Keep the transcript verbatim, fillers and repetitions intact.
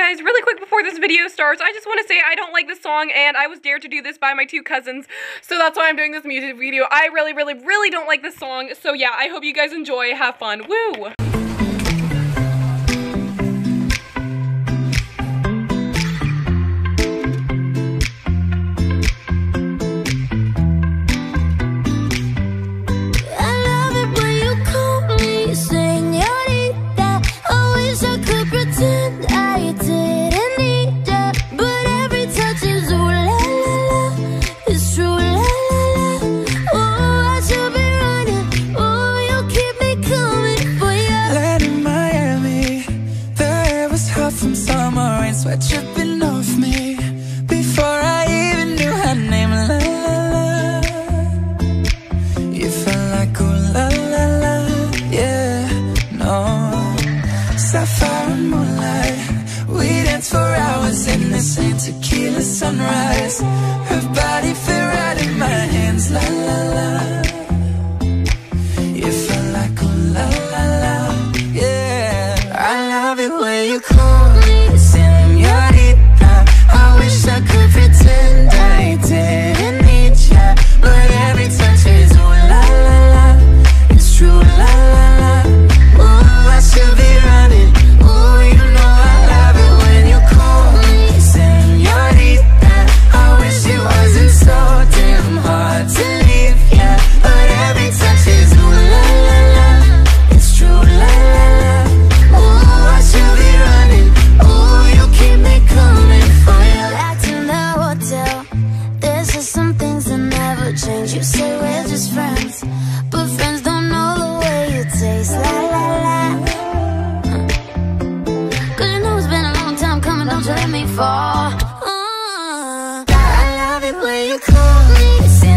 Guys, really quick before this video starts, I just want to say I don't like this song, and I was dared to do this by my two cousins, so that's why I'm doing this music video. I really, really, really don't like this song, so yeah, I hope you guys enjoy. Have fun. Woo! Sweat dripping off me before I even knew her name. La la la, you felt like ooh la la la, yeah, no. Sapphire and moonlight, we danced for hours in the same tequila sunrise. Her body fit right in my hands. La la la, you felt like ooh la la la, yeah. I love it when you call me Señorita. I wish I could pretend I didn't need ya, but every touch is ooh la la la. It's true, la la la. Ooh, I should be running. Ooh, you know I love it when you call me Señorita. I wish it wasn't so damn hard to leave ya, but every touch is ooh la la la. It's true, la la la. Ooh, I should be running. Ooh, you keep me coming for you. Back in the hotel, there's just some things that never change. You say we're just friends, but friends don't know the way you taste. La la la. Cause you know it's been a long time coming, don't you let me fall. uh, I love it when you call me